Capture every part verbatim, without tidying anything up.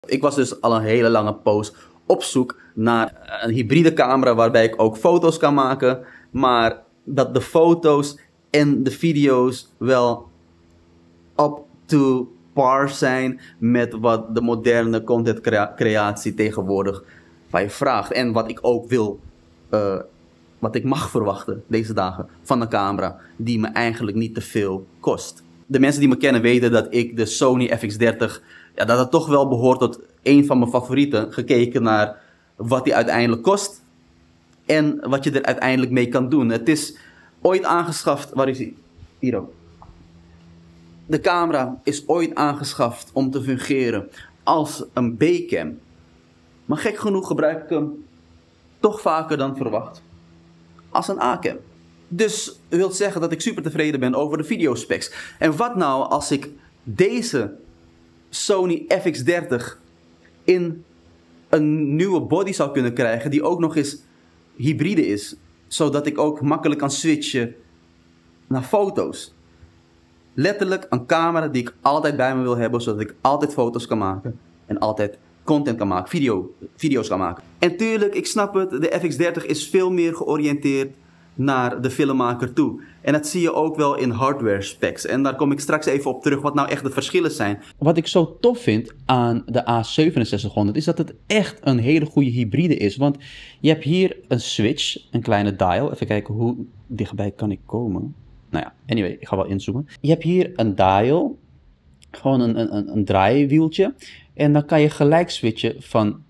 Ik was dus al een hele lange poos op zoek naar een hybride camera waarbij ik ook foto's kan maken, maar dat de foto's en de video's wel up to par zijn met wat de moderne content crea creatie tegenwoordig van je vraagt. En wat ik ook wil, uh, wat ik mag verwachten deze dagen van een camera die me eigenlijk niet te veel kost. De mensen die me kennen weten dat ik de Sony F X dertig, ja, dat het toch wel behoort tot een van mijn favorieten, gekeken naar wat die uiteindelijk kost en wat je er uiteindelijk mee kan doen. Het is ooit aangeschaft, waar is hij? Hier ook. De camera is ooit aangeschaft om te fungeren als een B-cam. Maar gek genoeg gebruik ik hem toch vaker dan verwacht als een A-cam. Dus dat wil zeggen dat ik super tevreden ben over de videospecs. En wat nou als ik deze Sony F X dertig in een nieuwe body zou kunnen krijgen die ook nog eens hybride is, zodat ik ook makkelijk kan switchen naar foto's. Letterlijk een camera die ik altijd bij me wil hebben, zodat ik altijd foto's kan maken en altijd content kan maken, video, video's kan maken. En tuurlijk, ik snap het, de F X dertig is veel meer georiënteerd naar de filmmaker toe. En dat zie je ook wel in hardware specs. En daar kom ik straks even op terug wat nou echt de verschillen zijn. Wat ik zo tof vind aan de A zevenenzestighonderd is dat het echt een hele goede hybride is. Want je hebt hier een switch, een kleine dial. Even kijken hoe dichtbij kan ik komen. Nou ja, anyway, ik ga wel inzoomen. Je hebt hier een dial, gewoon een, een, een draaiwieltje. En dan kan je gelijk switchen van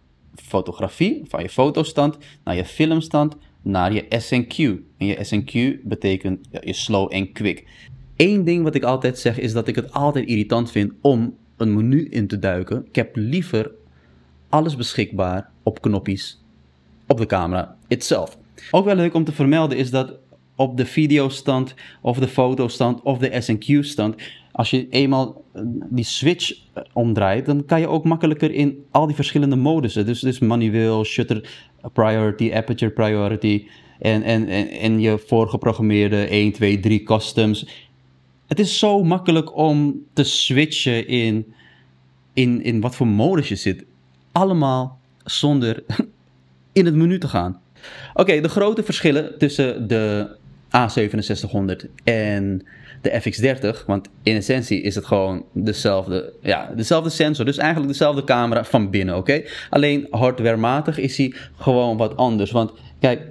fotografie, van je fotostand, naar je filmstand, naar je S N Q. En je S N Q betekent ja, je slow en quick. Eén ding wat ik altijd zeg is dat ik het altijd irritant vind om een menu in te duiken. Ik heb liever alles beschikbaar op knopjes op de camera itself. Ook wel leuk om te vermelden is dat op de videostand of de fotostand of de S N Q-stand, als je eenmaal die switch omdraait, dan kan je ook makkelijker in al die verschillende modussen. Dus, dus manueel, shutter priority, aperture priority en, en, en, en je voorgeprogrammeerde één, twee, drie customs. Het is zo makkelijk om te switchen in, in, in wat voor modus je zit. Allemaal zonder in het menu te gaan. Oké, okay, de grote verschillen tussen de A zevenenzestighonderd en de F X dertig, want in essentie is het gewoon dezelfde, ja, dezelfde sensor, dus eigenlijk dezelfde camera van binnen, oké? Okay? Alleen hardwarematig is hij gewoon wat anders, want kijk,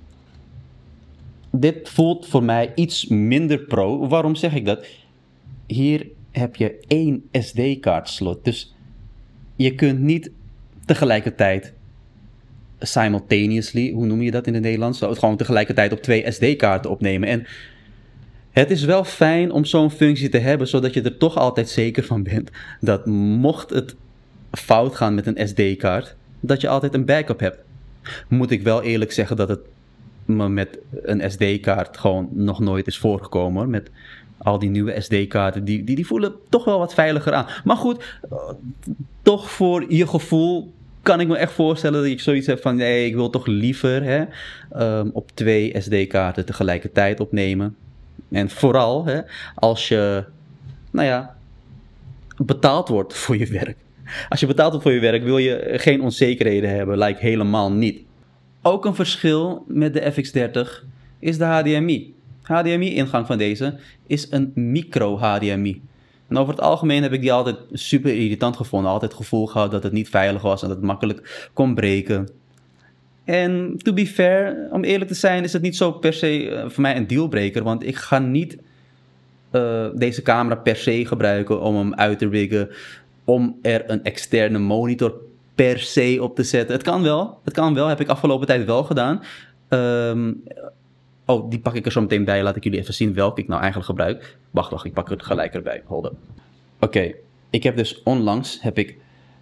dit voelt voor mij iets minder pro. Waarom zeg ik dat? Hier heb je één S D-kaart slot, dus je kunt niet tegelijkertijd simultaneously, hoe noem je dat in het Nederlands? Zo, gewoon tegelijkertijd op twee S D-kaarten opnemen. En het is wel fijn om zo'n functie te hebben, zodat je er toch altijd zeker van bent dat mocht het fout gaan met een S D-kaart, dat je altijd een backup hebt. Moet ik wel eerlijk zeggen dat het me met een S D-kaart gewoon nog nooit is voorgekomen, hoor. Met al die nieuwe S D-kaarten, die, die, die voelen toch wel wat veiliger aan. Maar goed, toch voor je gevoel kan ik me echt voorstellen dat ik zoiets heb van, nee, ik wil toch liever hè, um, op twee S D-kaarten tegelijkertijd opnemen. En vooral hè, als je, nou ja, betaald wordt voor je werk. Als je betaald wordt voor je werk wil je geen onzekerheden hebben, lijkt helemaal niet. Ook een verschil met de F X dertig is de H D M I. H D M I-ingang van deze is een micro H D M I. En over het algemeen heb ik die altijd super irritant gevonden. Altijd het gevoel gehad dat het niet veilig was en dat het makkelijk kon breken. En to be fair, om eerlijk te zijn, is het niet zo per se uh, voor mij een dealbreaker. Want ik ga niet uh, deze camera per se gebruiken om hem uit te riggen. Om er een externe monitor per se op te zetten. Het kan wel, het kan wel, heb ik afgelopen tijd wel gedaan. Um, oh, die pak ik er zo meteen bij. Laat ik jullie even zien welke ik nou eigenlijk gebruik. Wacht, wacht, ik pak het gelijk erbij. Hold up. Oké, okay. Ik heb dus onlangs heb ik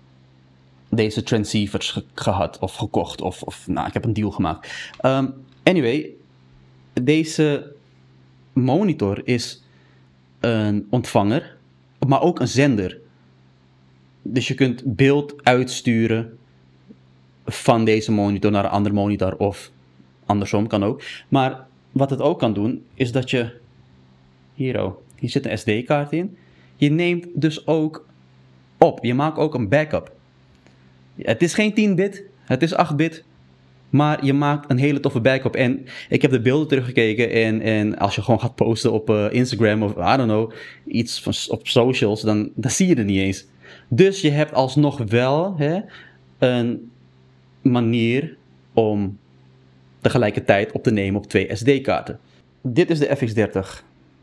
deze transceivers ge gehad of gekocht. Of, of nou, ik heb een deal gemaakt. Um, anyway, deze monitor is een ontvanger, maar ook een zender. Dus je kunt beeld uitsturen van deze monitor naar een andere monitor of andersom kan ook. Maar wat het ook kan doen, is dat je hier, oh, hier zit een S D-kaart in. Je neemt dus ook op. Je maakt ook een backup. Het is geen tien bit, het is acht bit. Maar je maakt een hele toffe backup. En ik heb de beelden teruggekeken. En, en als je gewoon gaat posten op uh, Instagram of I don't know, iets van, op socials, dan, dan zie je het niet eens. Dus je hebt alsnog wel hè, een manier om tegelijkertijd op te nemen op twee S D-kaarten. Dit is de F X dertig.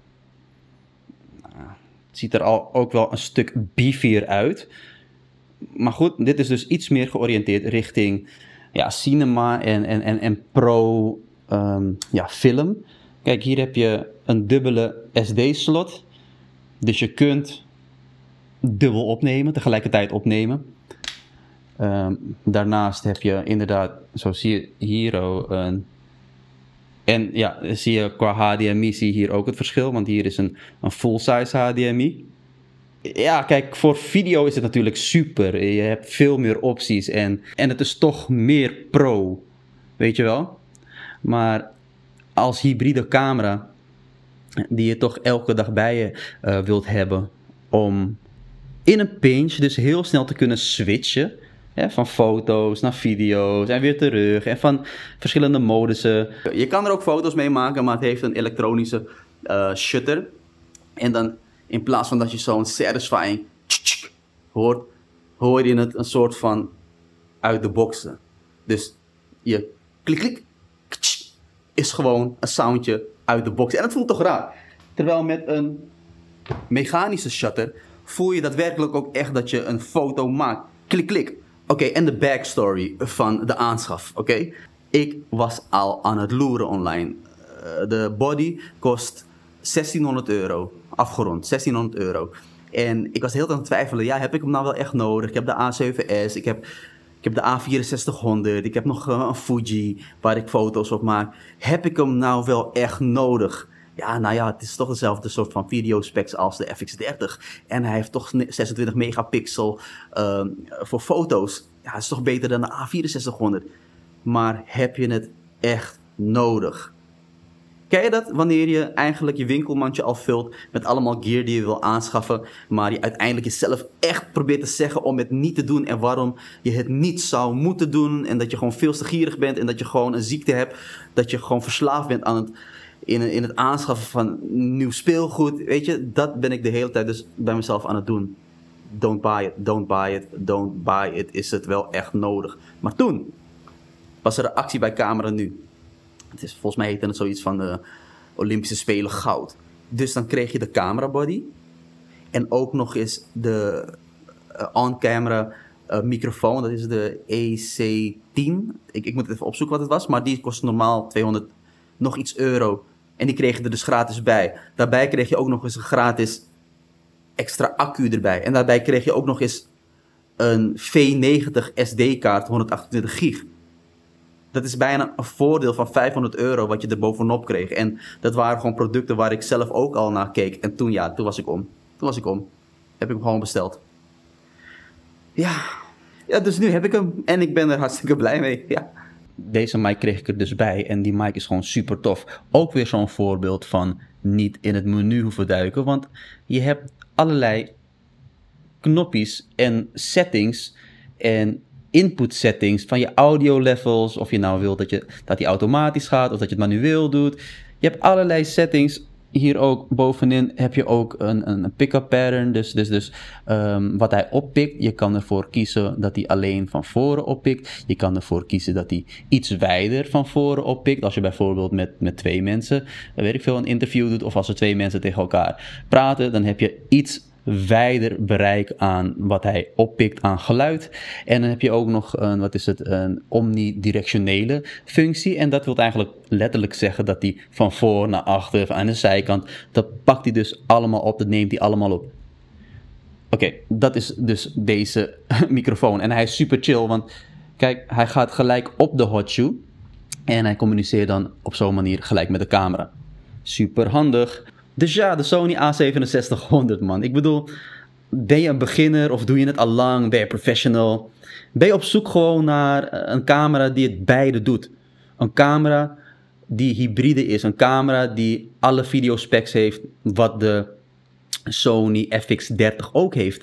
Het ziet er al ook wel een stuk beefier uit. Maar goed, dit is dus iets meer georiënteerd richting ja, cinema en, en, en, en pro um, ja, film. Kijk, hier heb je een dubbele S D-slot. Dus je kunt dubbel opnemen, tegelijkertijd opnemen. Um, daarnaast heb je inderdaad, zo zie je hier ook een... En ja, zie je qua H D M I zie je hier ook het verschil, want hier is een, een full-size H D M I. Ja, kijk, voor video is het natuurlijk super. Je hebt veel meer opties en, en het is toch meer pro, weet je wel. Maar als hybride camera, die je toch elke dag bij je uh, wilt hebben, om in een pinch dus heel snel te kunnen switchen, hè, van foto's naar video's en weer terug en van verschillende modussen. Je kan er ook foto's mee maken, maar het heeft een elektronische uh, shutter. En dan in plaats van dat je zo'n satisfying hoort, hoor je het een soort van uit de boxen. Dus je klik klik is gewoon een soundje uit de box. En dat voelt toch raar. Terwijl met een mechanische shutter voel je daadwerkelijk ook echt dat je een foto maakt. Klik klik. Oké, okay, en de backstory van de aanschaf. Oké, okay? Ik was al aan het loeren online. Uh, de body kost zestienhonderd euro. Afgerond, zestienhonderd euro. En ik was heel aan het twijfelen. Ja, heb ik hem nou wel echt nodig? Ik heb de A zeven S. Ik heb, ik heb de A vierenzestighonderd. Ik heb nog uh, een Fuji waar ik foto's op maak. Heb ik hem nou wel echt nodig? Ja, nou ja, het is toch dezelfde soort van video specs als de F X dertig. En hij heeft toch zesentwintig megapixel uh, voor foto's. Ja, het is toch beter dan de A vierenzestighonderd. Maar heb je het echt nodig? Ken je dat wanneer je eigenlijk je winkelmandje al vult met allemaal gear die je wil aanschaffen, maar je uiteindelijk jezelf echt probeert te zeggen om het niet te doen en waarom je het niet zou moeten doen en dat je gewoon veel te gierig bent en dat je gewoon een ziekte hebt, dat je gewoon verslaafd bent aan het, in, in het aanschaffen van nieuw speelgoed, weet je, dat ben ik de hele tijd dus bij mezelf aan het doen. Don't buy it, don't buy it, don't buy it, is het wel echt nodig. Maar toen was er een actie bij Camera Nu. Het is, volgens mij heette het zoiets van de Olympische Spelen goud. Dus dan kreeg je de camera body. En ook nog eens de uh, on-camera uh, microfoon. Dat is de E C tien. Ik, ik moet het even opzoeken wat het was. Maar die kost normaal tweehonderd nog iets euro. En die kreeg je er dus gratis bij. Daarbij kreeg je ook nog eens een gratis extra accu erbij. En daarbij kreeg je ook nog eens een V negentig S D-kaart honderdachtentwintig gig. Dat is bijna een voordeel van vijfhonderd euro wat je er bovenop kreeg. En dat waren gewoon producten waar ik zelf ook al naar keek. En toen, ja, toen was ik om. Toen was ik om. Heb ik hem gewoon besteld. Ja. Ja, dus nu heb ik hem. En ik ben er hartstikke blij mee. Ja. Deze mic kreeg ik er dus bij. En die mic is gewoon super tof. Ook weer zo'n voorbeeld van niet in het menu hoeven duiken. Want je hebt allerlei knopjes en settings en input settings van je audio levels, of je nou wilt dat, je, dat die automatisch gaat of dat je het manueel doet. Je hebt allerlei settings. Hier ook bovenin heb je ook een, een pick-up pattern, dus, dus, dus um, wat hij oppikt. Je kan ervoor kiezen dat hij alleen van voren oppikt. Je kan ervoor kiezen dat hij iets wijder van voren oppikt. Als je bijvoorbeeld met, met twee mensen, weet ik veel, een interview doet, of als er twee mensen tegen elkaar praten, dan heb je iets wijder bereik aan wat hij oppikt aan geluid. En dan heb je ook nog een, wat is het, een omnidirectionele functie. En dat wil eigenlijk letterlijk zeggen dat hij van voor naar achter, aan de zijkant, dat pakt hij dus allemaal op, dat neemt hij allemaal op. Oké, okay, dat is dus deze microfoon. En hij is super chill, want kijk, hij gaat gelijk op de hot shoe. En hij communiceert dan op zo'n manier gelijk met de camera. Super handig. Dus ja, de Sony A zevenenzestig-honderd, man. Ik bedoel, ben je een beginner of doe je het al lang? Ben je professional? Ben je op zoek gewoon naar een camera die het beide doet? Een camera die hybride is. Een camera die alle videospecs heeft wat de Sony F X dertig ook heeft.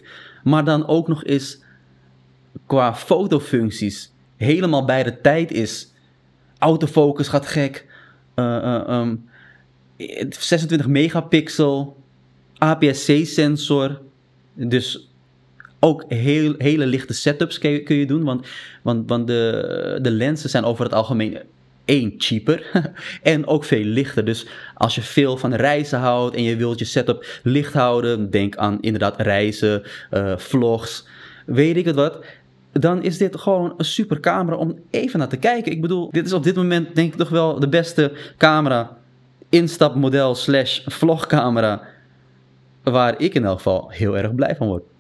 maar dan ook nog eens qua fotofuncties helemaal bij de tijd is. Autofocus gaat gek. Uh, uh, um, zesentwintig megapixel. A P S C sensor. Dus ook heel, hele lichte setups kun je, kun je doen. Want, want, want de, de lenzen zijn over het algemeen één, cheaper. En ook veel lichter. Dus als je veel van reizen houdt en je wilt je setup licht houden. Denk aan inderdaad reizen, uh, vlogs. Weet ik het wat. Dan is dit gewoon een super camera om even naar te kijken. Ik bedoel, dit is op dit moment denk ik toch wel de beste camera. Instapmodel slash vlogcamera. Waar ik in elk geval heel erg blij van word.